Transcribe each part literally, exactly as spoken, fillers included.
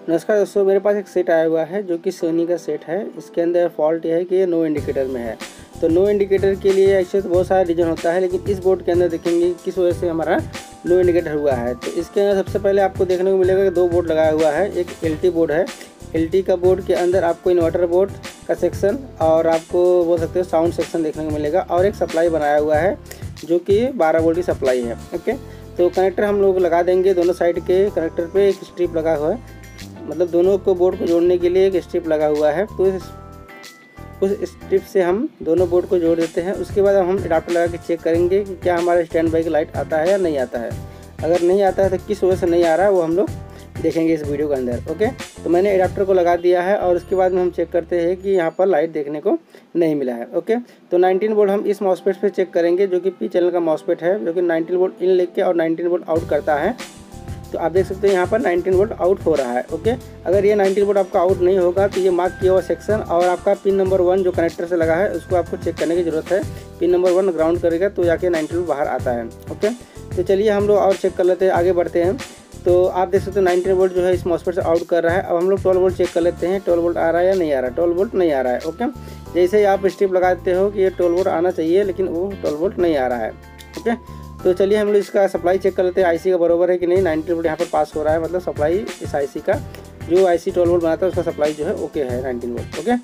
नमस्कार दोस्तों, मेरे पास एक सेट आया हुआ है जो कि सोनी का सेट है। इसके अंदर फॉल्ट यह है कि ये नो इंडिकेटर में है। तो नो इंडिकेटर के लिए एक्चुअली बहुत सारा रीजन होता है, लेकिन इस बोर्ड के अंदर देखेंगे किस वजह से हमारा नो इंडिकेटर हुआ है। तो इसके अंदर सबसे पहले आपको देखने को मिलेगा कि दो बोर्ड लगाया हुआ है। एक एल टी बोर्ड है। एल टी का बोर्ड के अंदर आपको इन्वर्टर बोर्ड का सेक्शन और आपको बोल सकते हो साउंड सेक्शन देखने को मिलेगा, और एक सप्लाई बनाया हुआ है जो कि बारह वोल्ट की सप्लाई है। ओके, तो कनेक्टर हम लोग लगा देंगे। दोनों साइड के कनेक्टर पे एक स्ट्रिप लगा हुआ है, मतलब दोनों को बोर्ड को जोड़ने के लिए एक स्ट्रिप लगा हुआ है। तो इस उस स्ट्रिप से हम दोनों बोर्ड को जोड़ देते हैं। उसके बाद हम एडाप्टर लगा के चेक करेंगे कि क्या हमारा स्टैंड बाई का लाइट आता है या नहीं आता है। अगर नहीं आता है तो किस वजह से नहीं आ रहा है वो हम लोग देखेंगे इस वीडियो के अंदर। ओके, तो मैंने एडाप्टर को लगा दिया है और उसके बाद में हम चेक करते हैं कि यहाँ पर लाइट देखने को नहीं मिला है। ओके, तो नाइनटीन वोल्ट हम इस मॉसफेट पे चेक करेंगे जो कि पी चैनल का मॉसफेट है, जो कि नाइनटीन वोल्ट इन लेके और नाइनटीन वोल्ट आउट करता है। तो आप देख सकते हैं यहाँ पर नाइनटीन वोल्ट आउट हो रहा है। ओके, अगर ये नाइनटीन वोल्ट आपका आउट नहीं होगा तो ये मार्क किया हुआ सेक्शन और आपका पिन नंबर वन जो कनेक्टर से लगा है उसको आपको चेक करने की ज़रूरत है। पिन नंबर वन ग्राउंड करेगा तो जाके नाइनटीन वोल्ट बाहर आता है। ओके, तो चलिए हम लोग और चेक कर लेते हैं, आगे बढ़ते हैं। तो आप देख सकते हैं नाइनटीन वोल्ट जो है इस मॉसफेट से आउट कर रहा है। अब हम लोग ट्वेल्व वोल्ट चेक कर लेते हैं, ट्वेल्व वोल्ट आ रहा है या नहीं आ रहा है। ट्वेल्व वोल्ट नहीं आ रहा है। ओके, जैसे ही आप स्ट्रिप लगाते हो कि ये ट्वेल्व वोल्ट आना चाहिए, लेकिन वो ट्वेल्व वोल्ट नहीं आ रहा है। ओके, तो चलिए हम लोग इसका सप्लाई चेक कर लेते हैं, आईसी का बराबर है कि नहीं। नाइनटीन वोल्ट यहाँ पर पास हो रहा है, मतलब सप्लाई इस आईसी का जो आईसी ट्वेल्व वोल्ट बनाता है उसका सप्लाई जो है ओके है नाइनटीन वोल्ट। ओके,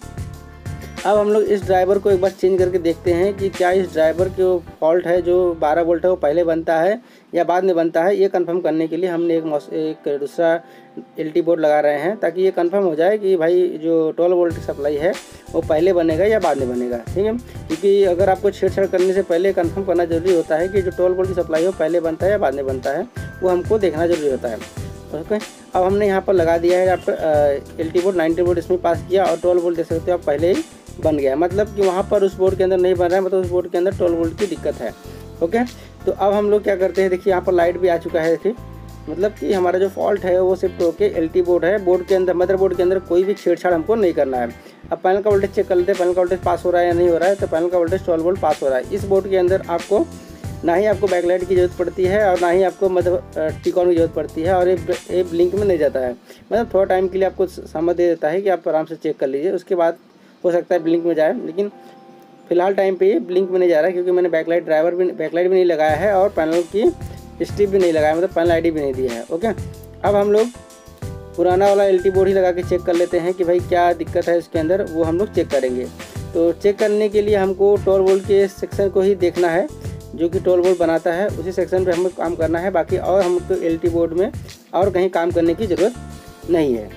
अब हम लोग इस ड्राइवर को एक बार चेंज करके देखते हैं कि क्या इस ड्राइवर के फॉल्ट है जो बारह वोल्ट है वो पहले बनता है या बाद में बनता है। ये कंफर्म करने के लिए हमने एक एक दूसरा एलटी बोर्ड लगा रहे हैं ताकि ये कंफर्म हो जाए कि भाई जो ट्वेल्व वोल्ट की सप्लाई है वो पहले बनेगा या बाद में बनेगा। ठीक है, क्योंकि अगर आपको छेड़छाड़ करने से पहले कंफर्म करना जरूरी होता है कि जो ट्वेल्व वोल्ट की सप्लाई हो पहले बनता है या बाद में बनता है, वो हमको देखना जरूरी होता है। ओके, अब हमने यहाँ पर लगा दिया है आपका L T board, nineteen volt इसमें पास किया और ट्वेल्व वोल्ट देख सकते हो आप पहले ही बन गया, मतलब कि वहाँ पर उस बोर्ड के अंदर नहीं बन रहा है, मतलब उस बोर्ड के अंदर ट्वेल्व वोल्ट की दिक्कत है। ओके, तो अब हम लोग क्या करते हैं, देखिए यहाँ पर लाइट भी आ चुका है। देखिए मतलब कि हमारा जो फॉल्ट है वो शिफ्ट होके एलटी बोर्ड है, बोर्ड के अंदर मदर बोर्ड के अंदर कोई भी छेड़छाड़ हमको नहीं करना है। अब पैनल का वोल्टेज चेक कर लेते हैं, पैनल का वोल्टेज पास हो रहा है या नहीं हो रहा है। तो पैनल का वोल्टेज ट्वेल्व वोल्ट पास हो रहा है। इस बोर्ड के अंदर आपको ना ही आपको बैकलाइट की जरूरत पड़ती है और ना ही आपको मतलब टिकॉन की जरूरत पड़ती है, और ये ब्लिंक में नहीं जाता है, मतलब थोड़ा टाइम के लिए आपको समझ दे देता है कि आप आराम से चेक कर लीजिए। उसके बाद हो सकता है ब्लिंक में जाए, लेकिन फिलहाल टाइम पे ये ब्लिंक में नहीं जा रहा है क्योंकि मैंने बैकलाइट ड्राइवर भी बैकलाइट भी नहीं लगाया है और पैनल की स्ट्रिप भी नहीं लगाया, मतलब पैनल आईडी भी नहीं दिया है। ओके, अब हम लोग पुराना वाला एलटी बोर्ड ही लगा के चेक कर लेते हैं कि भाई क्या दिक्कत है इसके अंदर, वो हम लोग चेक करेंगे। तो चेक करने के लिए हमको ट्वेल्व वोल्ट के सेक्शन को ही देखना है जो कि ट्वेल्व वोल्ट बनाता है, उसी सेक्शन पे हमें काम करना है। बाकी और हमको एलटी बोर्ड में और कहीं काम करने की ज़रूरत नहीं है।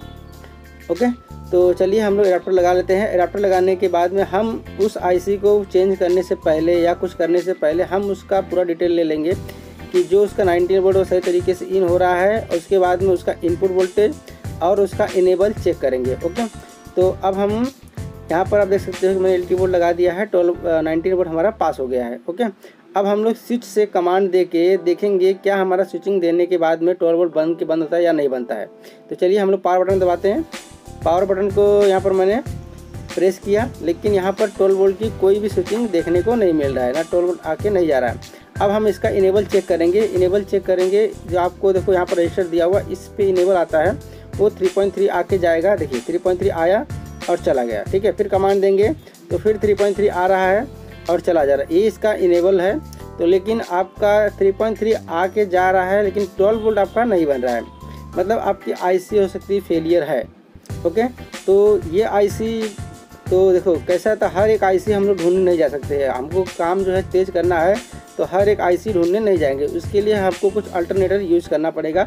ओके, तो चलिए हम लोग एडाप्टर लगा लेते हैं। एडाप्टर लगाने के बाद में हम उस आईसी को चेंज करने से पहले या कुछ करने से पहले हम उसका पूरा डिटेल ले लेंगे कि जो उसका नाइनटीन वोल्ट वो सही तरीके से इन हो रहा है, और उसके बाद में उसका इनपुट वोल्टेज और उसका इनेबल चेक करेंगे। ओके, तो अब हम यहाँ पर आप देख सकते हो कि मैंने एलटी वोल्ट लगा दिया है, ट्वेल्व नाइनटीन वोल्ट हमारा पास हो गया है। ओके, अब हम लोग स्विच से कमांड दे के देखेंगे क्या हमारा स्विचिंग देने के बाद में ट्वेल्व वोल्ट बंद के बंद होता है या नहीं बनता है। तो चलिए हम लोग पावर बटन दबाते हैं। पावर बटन को यहाँ पर मैंने प्रेस किया, लेकिन यहाँ पर ट्वेल्व वोल्ट की कोई भी स्विचिंग देखने को नहीं मिल रहा है, ना ट्वेल्व वोल्ट आके नहीं जा रहा है। अब हम इसका इनेबल चेक करेंगे। इनेबल चेक करेंगे जो आपको देखो यहाँ पर रजिस्टर दिया हुआ इस पे इनेबल आता है, वो थ्री पॉइंट थ्री आके जाएगा। देखिए थ्री पॉइंट थ्री आया और चला गया। ठीक है, फिर कमांड देंगे तो फिर थ्री पॉइंट थ्री आ रहा है और चला जा रहा है, ये इसका इनेबल है। तो लेकिन आपका थ्री पॉइंट थ्री आके जा रहा है लेकिन ट्वेल्व वोल्ट आपका नहीं बन रहा है, मतलब आपकी आईसी हो सकती है फेलियर है। ओके, तो ये आईसी तो देखो कैसा था, हर एक आईसी हम लोग ढूंढने नहीं जा सकते हैं, हमको काम जो है तेज़ करना है तो हर एक आईसी ढूंढने नहीं जाएंगे, उसके लिए आपको कुछ अल्टरनेटर यूज़ करना पड़ेगा।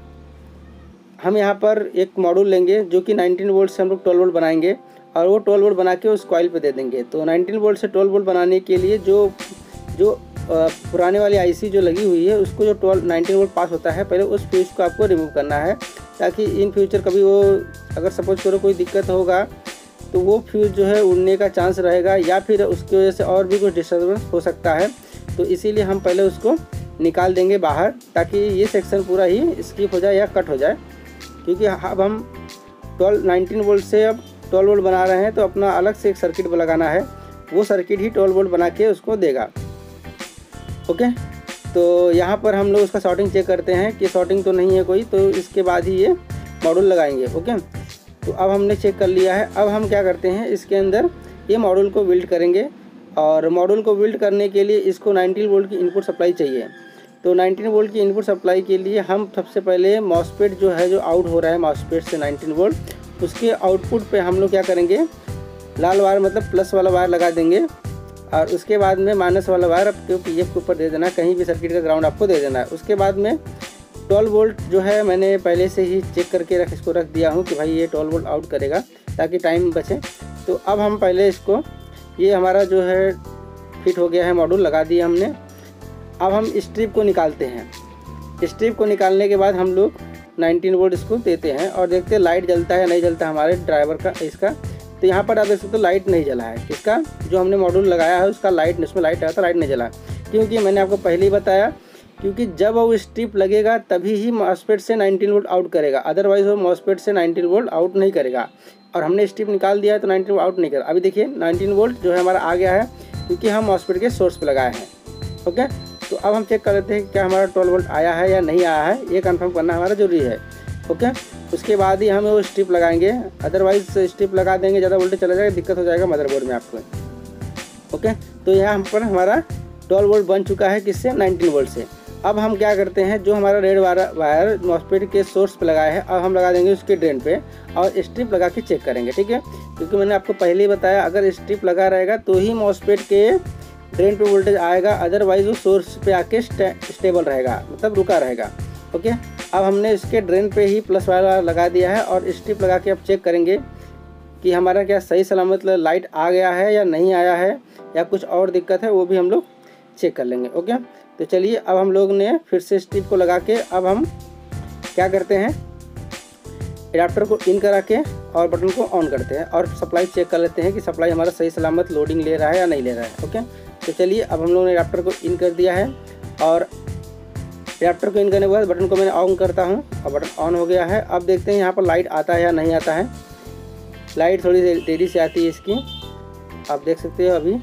हम यहाँ पर एक मॉड्यूल लेंगे जो कि नाइनटीन वोल्ट से हम लोग ट्वेल्व वोल्ट बनाएंगे और वो ट्वेल्व वोल्ट बना के उस कॉइल पे दे देंगे। तो नाइनटीन वोल्ट से ट्वेल्व वोल्ट बनाने के लिए जो जो पुराने वाली आईसी जो लगी हुई है उसको जो ट्वेल्व नाइनटीन वोल्ट पास होता है, पहले उस फ्यूज को आपको रिमूव करना है ताकि इन फ्यूचर कभी वो अगर सपोज करो कोई दिक्कत होगा तो वो फ्यूज जो है उड़ने का चांस रहेगा या फिर उसकी वजह से और भी कुछ डिस्टर्बेंस हो सकता है। तो इसीलिए हम पहले उसको निकाल देंगे बाहर ताकि ये सेक्शन पूरा ही स्किप हो जाए या कट हो जाए, क्योंकि अब हम ट्वेल्व नाइनटीन वोल्ट से अब ट्वेल्व वोल्ट बना रहे हैं तो अपना अलग से एक सर्किट लगाना है, वो सर्किट ही ट्वेल्व वोल्ट बना के उसको देगा। ओके, तो यहाँ पर हम लोग उसका शॉर्टिंग चेक करते हैं कि शॉर्टिंग तो नहीं है कोई, तो इसके बाद ही ये मॉड्यूल लगाएंगे। ओके, तो अब हमने चेक कर लिया है। अब हम क्या करते हैं, इसके अंदर ये मॉड्यूल को बिल्ड करेंगे और मॉड्यूल को बिल्ड करने के लिए इसको नाइनटीन वोल्ट की इनपुट सप्लाई चाहिए। तो नाइनटीन वोल्ट की इनपुट सप्लाई के लिए हम सबसे पहले मॉसफेट जो है, जो आउट हो रहा है मॉसफेट से नाइनटीन वोल्ट, उसके आउटपुट पे हम लोग क्या करेंगे, लाल वायर मतलब प्लस वाला वायर लगा देंगे और उसके बाद में माइनस वाला वायर आपको पी एफ के ऊपर दे देना, कहीं भी सर्किट का ग्राउंड आपको दे देना है। उसके बाद में ट्वेल्व वोल्ट जो है मैंने पहले से ही चेक करके रख इसको रख दिया हूँ कि भाई ये ट्वेल्व वोल्ट आउट करेगा ताकि टाइम बचे। तो अब हम पहले इसको, ये हमारा जो है फिट हो गया है, मॉड्यूल लगा दिया हमने। अब हम स्ट्रिप को निकालते हैं। स्ट्रिप को निकालने के बाद हम लोग नाइनटीन वोल्ट इसको देते हैं और देखते हैं लाइट जलता है नहीं जलता हमारे ड्राइवर का इसका। तो यहाँ पर आप देख सकते हो लाइट नहीं जला है किसका, जो हमने मॉड्यूल लगाया है उसका लाइट, इसमें लाइट आया था, लाइट नहीं जला। क्योंकि मैंने आपको पहले ही बताया, क्योंकि जब वो स्ट्रिप लगेगा तभी ही मॉसफेट से नाइनटीन वोल्ट आउट करेगा, अदरवाइज वो मॉसफेट से नाइनटीन वोल्ट आउट नहीं करेगा। और हमने स्ट्रिप निकाल दिया है तो नाइनटीन वोल्ट आउट नहीं करेगा। अभी देखिए नाइनटीन वोल्ट जो है हमारा आ गया है क्योंकि हम मॉसफेट के सोर्स पे लगाए हैं। ओके, तो अब हम चेक कर लेते हैं कि क्या हमारा ट्वेल्व वोल्ट आया है या नहीं आया है, ये कंफर्म करना हमारा जरूरी है। ओके, उसके बाद ही हमें वो स्ट्रिप लगाएंगे, अदरवाइज स्ट्रिप लगा देंगे ज़्यादा वोल्टेज चला जाएगा, दिक्कत हो जाएगा मदरबोर्ड में आपको। ओके, तो यहाँ हम पर हमारा ट्वेल्व वोल्ट बन चुका है किससे, नाइनटीन वोल्ट से। अब हम क्या करते हैं, जो हमारा रेड वायर मॉसफेट के सोर्स पे लगाया है अब हम लगा देंगे उसके ड्रेन पे और स्ट्रिप लगा के चेक करेंगे। ठीक है, क्योंकि मैंने आपको पहले ही बताया अगर स्ट्रिप लगा रहेगा तो ही मॉसफेट के ड्रेन पे वोल्टेज आएगा, अदरवाइज वो सोर्स पे आके स्टे, स्टेबल रहेगा, मतलब रुका रहेगा। ओके, अब हमने इसके ड्रेन पे ही प्लस वाला लगा दिया है और स्ट्रिप लगा के अब चेक करेंगे कि हमारा क्या सही सलामत लाइट आ गया है या नहीं आया है या कुछ और दिक्कत है, वो भी हम लोग चेक कर लेंगे। ओके, तो चलिए अब हम लोग ने फिर से स्ट्रिप को लगा के अब हम क्या करते हैं, एडाप्टर को इन करा के और बटन को ऑन करते हैं और सप्लाई चेक कर लेते हैं कि सप्लाई हमारा सही सलामत लोडिंग ले रहा है या नहीं ले रहा है। ओके, तो चलिए अब हम लोगों ने एडाप्टर को इन कर दिया है और एडाप्टर को इन करने के बाद बटन को मैंने ऑन करता हूं और बटन ऑन हो गया है। अब देखते हैं यहाँ पर लाइट आता है या नहीं आता है। लाइट थोड़ी देरी से आती है इसकी, आप देख सकते हो अभी।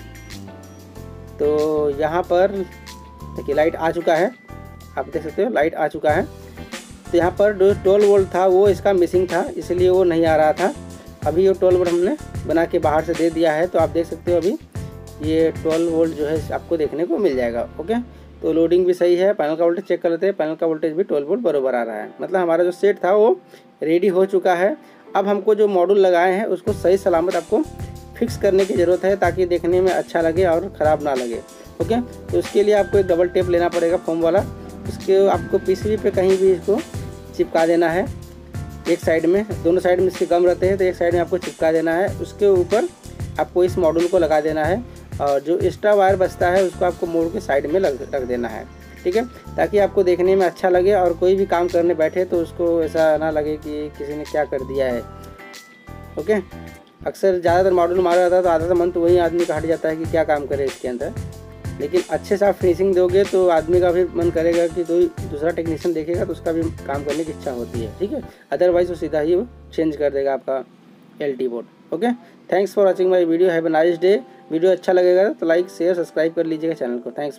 तो यहाँ पर देखिए लाइट आ चुका है, आप देख सकते हो लाइट आ चुका है। तो यहाँ पर जो ट्वेल्व वोल्ट था वो इसका मिसिंग था, इसलिए वो नहीं आ रहा था। अभी वो ट्वेल्व वोल्ट हमने बना के बाहर से दे दिया है, तो आप देख सकते हो अभी ये ट्वेल्व वोल्ट जो है आपको देखने को मिल जाएगा। ओके, तो लोडिंग भी सही है। पैनल का वोल्टेज चेक कर लेते हैं, पैनल का वोल्टेज भी ट्वेल्व वोल्ट बराबर आ रहा है, मतलब हमारा जो सेट था वो रेडी हो चुका है। अब हमको जो मॉड्यूल लगाए हैं उसको सही सलामत आपको फिक्स करने की ज़रूरत है ताकि देखने में अच्छा लगे और ख़राब ना लगे। ओके, तो उसके लिए आपको एक डबल टेप लेना पड़ेगा फोम वाला, उसके आपको पीसीबी पे कहीं भी इसको चिपका देना है। एक साइड में, दोनों साइड में इसके गम रहते हैं तो एक साइड में आपको चिपका देना है, उसके ऊपर आपको इस मॉड्यूल को लगा देना है और जो एक्स्ट्रा वायर बचता है उसको आपको मोड़ के साइड में लग रख देना है। ठीक है, ताकि आपको देखने में अच्छा लगे और कोई भी काम करने बैठे तो उसको ऐसा ना लगे कि किसी ने क्या कर दिया है। ओके, अक्सर ज़्यादातर मॉड्यूल मारा जाता है तो आधा मन तो वही आदमी का हट जाता है कि क्या काम करे इसके अंदर, लेकिन अच्छे से आप फिनिशिंग दोगे तो आदमी का भी मन करेगा कि कोई दूसरा टेक्नीशियन देखेगा तो उसका भी काम करने की इच्छा होती है। ठीक है, अदरवाइज वो सीधा ही वो चेंज कर देगा आपका L T board. Okay, thanks for watching my video, have a nice day. Video अच्छा लगेगा तो लाइक शेयर सब्सक्राइब कर लीजिएगा चैनल को। थैंक्स।